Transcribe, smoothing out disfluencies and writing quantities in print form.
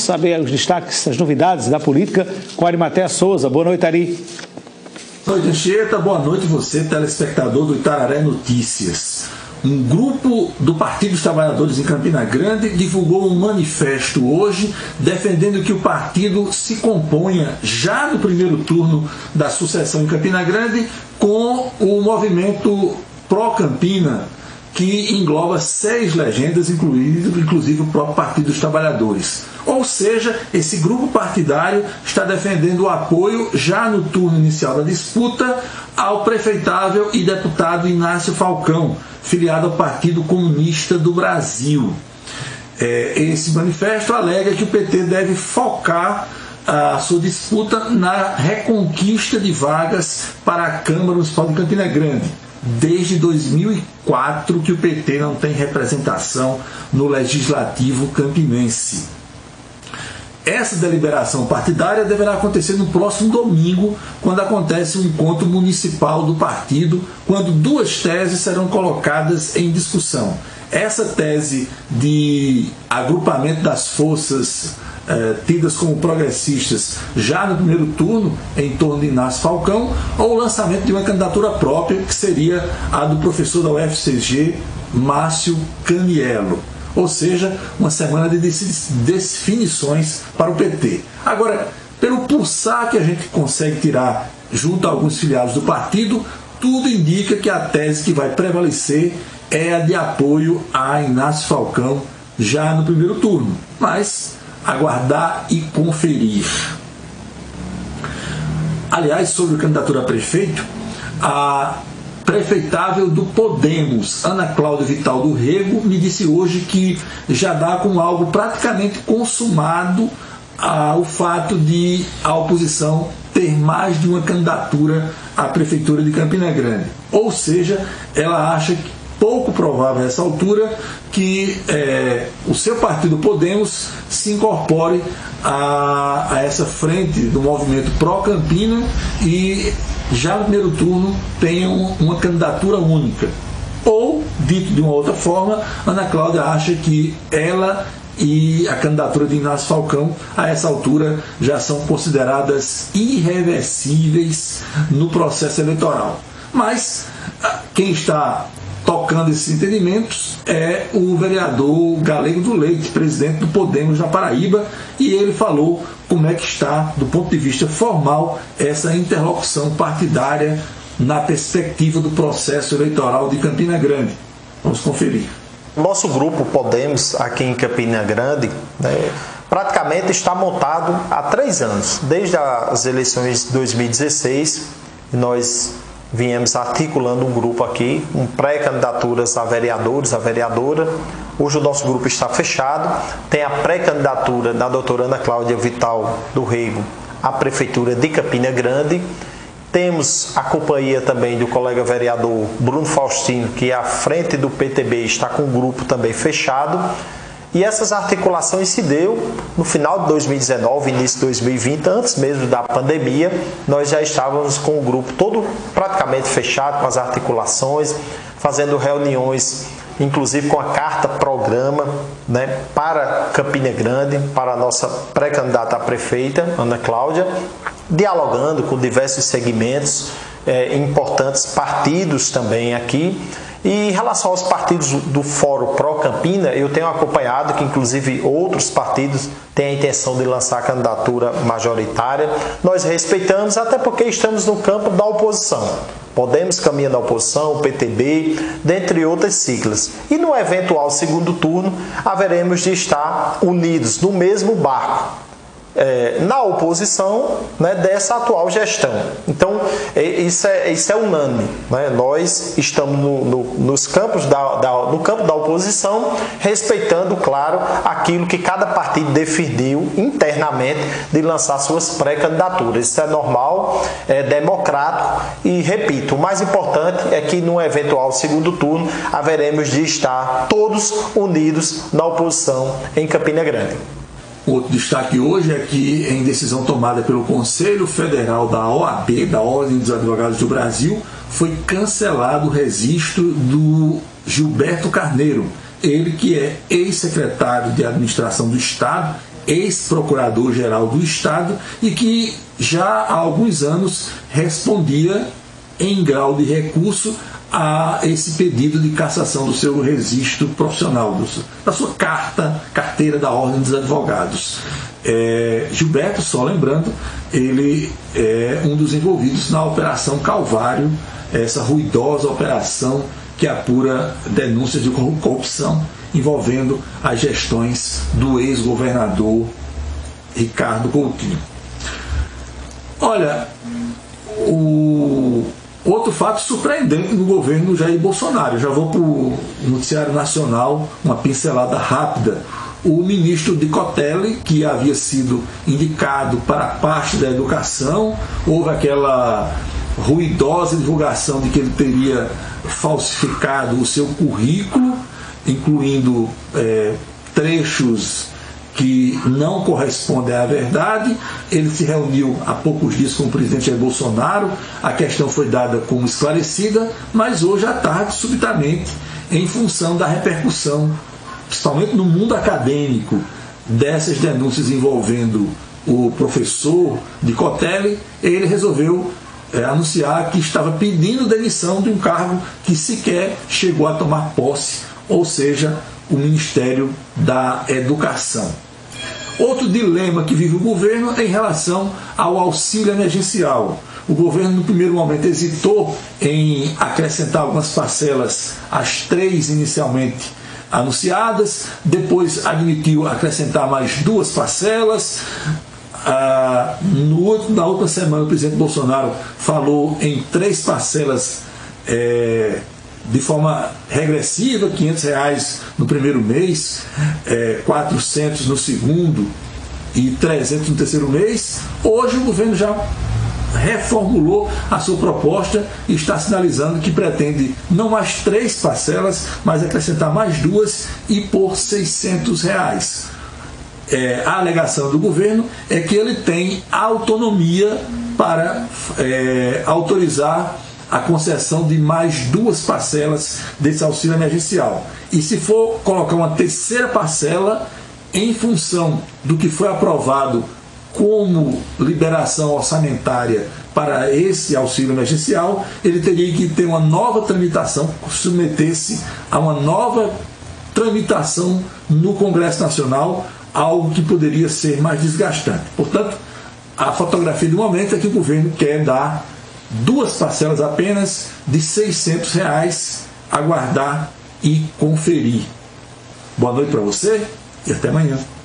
saber os destaques, as novidades da política com Arimatea Souza. Boa noite, Ari. Boa noite, Anchieta. Boa noite você, telespectador do Itararé Notícias. Um grupo do Partido dos Trabalhadores em Campina Grande divulgou um manifesto hoje defendendo que o partido se componha já no primeiro turno da sucessão em Campina Grande com o movimento Pró-Campina, que engloba 6 legendas, inclusive o próprio Partido dos Trabalhadores. Ou seja, esse grupo partidário está defendendo o apoio, já no turno inicial da disputa, ao prefeitável e deputado Inácio Falcão, filiado ao Partido Comunista do Brasil. Esse manifesto alega que o PT deve focar a sua disputa na reconquista de vagas para a Câmara Municipal de Campina Grande. Desde 2004 que o PT não tem representação no Legislativo campinense. Essa deliberação partidária deverá acontecer no próximo domingo, quando acontece o encontro municipal do partido, quando 2 teses serão colocadas em discussão. Essa tese de agrupamento das forças tidas como progressistas já no primeiro turno, em torno de Inácio Falcão, ou o lançamento de uma candidatura própria, que seria a do professor da UFCG, Márcio Caniello. Ou seja, uma semana de definições para o PT. Agora, pelo pulsar que a gente consegue tirar junto a alguns filiados do partido, tudo indica que a tese que vai prevalecer é a de apoio a Inácio Falcão já no primeiro turno. Mas aguardar e conferir. Aliás, sobre a candidatura a prefeito, a prefeitável do Podemos, Ana Cláudia Vital do Rego, me disse hoje que já dá como algo praticamente consumado o fato de a oposição ter mais de uma candidatura à prefeitura de Campina Grande. Ou seja, ela acha que pouco provável nessa altura que o seu partido Podemos se incorpore a essa frente do movimento pró-Campina e já no primeiro turno tenham uma candidatura única. Ou, dito de uma outra forma, Ana Cláudia acha que ela e a candidatura de Inácio Falcão, a essa altura, já são consideradas irreversíveis no processo eleitoral. Mas quem está tocando esses entendimentos é o vereador Galego do Leite, presidente do Podemos na Paraíba, e ele falou como é que está, do ponto de vista formal, essa interlocução partidária na perspectiva do processo eleitoral de Campina Grande. Vamos conferir. Nosso grupo Podemos, aqui em Campina Grande, praticamente está montado há 3 anos. Desde as eleições de 2016, nós viemos articulando um grupo aqui, com pré-candidaturas a vereadores, a vereadora. Hoje o nosso grupo está fechado. Tem a pré-candidatura da doutora Ana Cláudia Vital do Rego à Prefeitura de Campina Grande. Temos a companhia também do colega vereador Bruno Faustino, que é à frente do PTB, está com o grupo também fechado. E essas articulações se deu no final de 2019, início de 2020, antes mesmo da pandemia. Nós já estávamos com o grupo todo praticamente fechado, com as articulações, fazendo reuniões, inclusive com a carta-programa, para Campina Grande, para a nossa pré-candidata a prefeita, Ana Cláudia, dialogando com diversos segmentos, importantes partidos também aqui. E em relação aos partidos do Fórum Pró-Campina, eu tenho acompanhado que, inclusive, outros partidos têm a intenção de lançar candidatura majoritária. Nós respeitamos, até porque estamos no campo da oposição. Podemos caminhar da oposição, o PTB, dentre outras siglas. E no eventual segundo turno, haveremos de estar unidos no mesmo barco, na oposição, dessa atual gestão. Então, isso é unânime. Nós estamos nos campos no campo da oposição, respeitando, claro, aquilo que cada partido definiu internamente de lançar suas pré-candidaturas. Isso é normal, é democrático e, repito, o mais importante é que no eventual segundo turno haveremos de estar todos unidos na oposição em Campina Grande. Outro destaque hoje é que, em decisão tomada pelo Conselho Federal da OAB, da Ordem dos Advogados do Brasil, foi cancelado o registro do Gilberto Carneiro, ele que é ex-secretário de Administração do Estado, ex-procurador-geral do Estado e que já há alguns anos respondia em grau de recurso a esse pedido de cassação do seu registro profissional, da sua carteira da Ordem dos Advogados. Gilberto, só lembrando, ele é um dos envolvidos na Operação Calvário, essa ruidosa operação que apura denúncias de corrupção envolvendo as gestões do ex-governador Ricardo Coutinho. Olha, outro fato surpreendente no governo Jair Bolsonaro. Eu já vou para o noticiário nacional, uma pincelada rápida. O ministro Decotelli, que havia sido indicado para a parte da educação, houve aquela ruidosa divulgação de que ele teria falsificado o seu currículo, incluindo trechos que não correspondem à verdade. Ele se reuniu há poucos dias com o presidente Jair Bolsonaro, a questão foi dada como esclarecida, mas hoje à tarde, subitamente, em função da repercussão, principalmente no mundo acadêmico, dessas denúncias envolvendo o professor Decotelli, ele resolveu anunciar que estava pedindo demissão de um cargo que sequer chegou a tomar posse, ou seja, o Ministério da Educação. Outro dilema que vive o governo é em relação ao auxílio emergencial. O governo, no primeiro momento, hesitou em acrescentar algumas parcelas, as 3 inicialmente anunciadas, depois admitiu acrescentar mais 2 parcelas. Na outra semana, o presidente Bolsonaro falou em 3 parcelas de forma regressiva, R$500 no primeiro mês, 400 no segundo e 300 no terceiro mês. Hoje o governo já reformulou a sua proposta e está sinalizando que pretende não mais 3 parcelas, mas acrescentar mais 2 e por R$600. A alegação do governo é que ele tem autonomia para autorizar a concessão de mais 2 parcelas desse auxílio emergencial. E se for colocar uma terceira parcela, em função do que foi aprovado como liberação orçamentária para esse auxílio emergencial, ele teria que ter uma nova tramitação, submeter-se a uma nova tramitação no Congresso Nacional, algo que poderia ser mais desgastante. Portanto, a fotografia do momento é que o governo quer dar 2 parcelas apenas de R$600, aguardar e conferir. Boa noite para você e até amanhã.